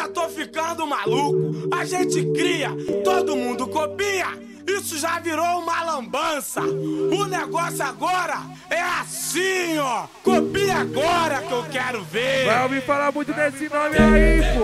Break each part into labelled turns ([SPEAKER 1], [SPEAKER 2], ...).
[SPEAKER 1] tô ficando maluco. A gente cria, todo mundo copia. Isso já virou uma lambança. O negócio agora é assim, ó. Copia agora que eu quero ver.
[SPEAKER 2] Vai ouvir falar muito desse nome aí, pô.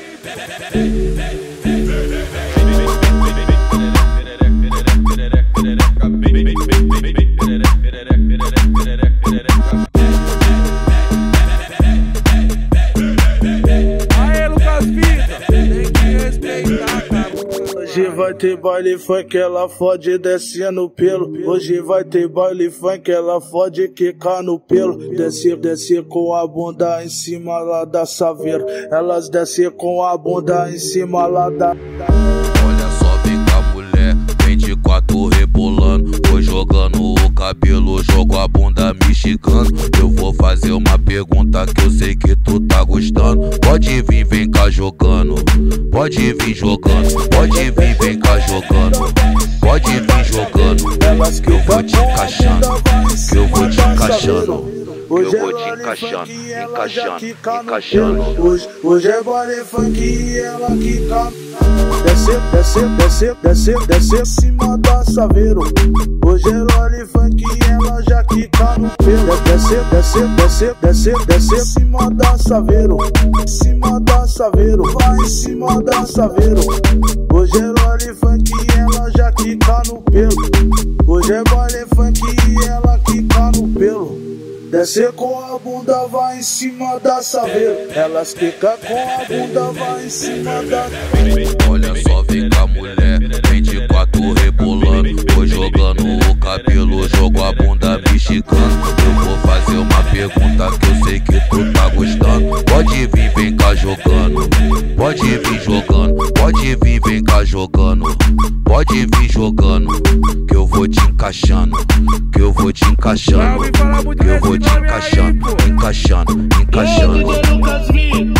[SPEAKER 2] Aê, Lucas Vida, tem que respeitar, cara.
[SPEAKER 3] Hoje vai ter baile funk, ela fode descendo pelo. Hoje vai ter baile funk, ela fode quicar no pelo. Desce com a bunda em cima lá da Saveiro. Elas descem com a bunda em cima lá da...
[SPEAKER 4] Olha só, vem cá, mulher, vem de quatro rebolando. Vou jogando o cabelo, jogo a bunda me xingando. Eu vou fazer uma pergunta que eu sei que tu tá gostando. Pode vir, vem cá jogando. Pode vir jogando. Pode vir, vem cá jogando. Pode vir jogando. Que eu vou te encaixando. Que eu vou te encaixando.
[SPEAKER 3] Hoje
[SPEAKER 4] eu vou te encaixando, encaixando.
[SPEAKER 3] Hoje é baile funk e ela quica. Desce em cima da Saveiro. Hoje é baile funk e ela já quica no pelo. Desce em cima da Saveiro. Em cima da Saveiro, vai em cima da Saveiro. Hoje é baile funk e ela já quica no pelo. Hoje é baile funk e ela quica no pelo. Desce com a bunda, vai em cima da Saveiro. Elas quica com a bunda, vai em cima da...
[SPEAKER 4] Olha só, vem cá, mulher, vem de quatro rebolando. Vou jogando o cabelo, jogo a bunda me xingando. Eu vou fazer uma pergunta que eu sei que tu tá gostando. Pode vir, vem cá jogando. Pode vir jogando. Pode vir, vem cá jogando. Pode vir jogando. Que eu vou te encaixando. Que eu vou te encaixando. Que eu vou te encaixando, encaixando.